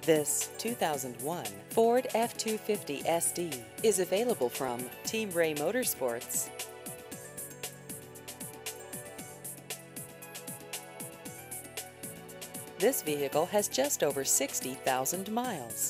This 2001 Ford F-250 SD is available from Team Ray Motorsports. This vehicle has just over 60,000 miles.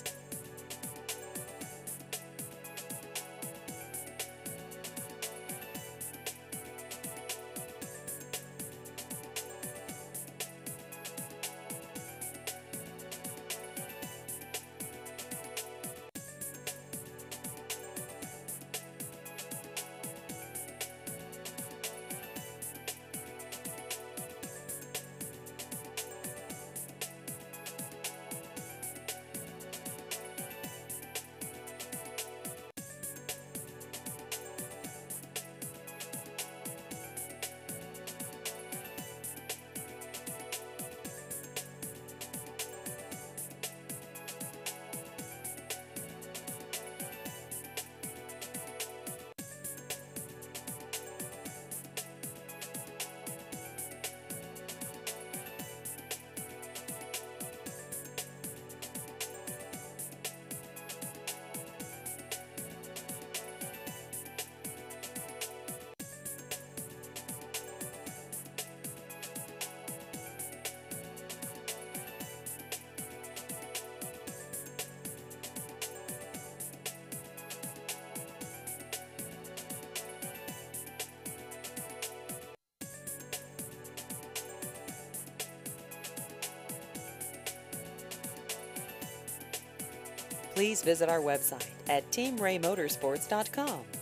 Please visit our website at teamraymotorsports.com.